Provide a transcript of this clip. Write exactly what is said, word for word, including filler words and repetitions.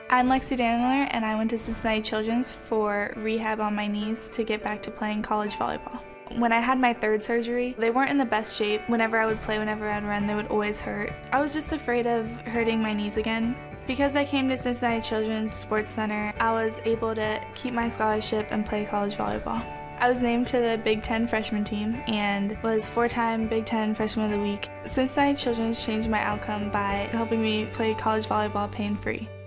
I'm Lexi Dannemiller, and I went to Cincinnati Children's for rehab on my knees to get back to playing college volleyball. When I had my third surgery, they weren't in the best shape. Whenever I would play, whenever I'd run, they would always hurt. I was just afraid of hurting my knees again. Because I came to Cincinnati Children's Sports Center, I was able to keep my scholarship and play college volleyball. I was named to the Big Ten freshman team and was four-time Big Ten Freshman of the Week. Cincinnati Children's changed my outcome by helping me play college volleyball pain-free.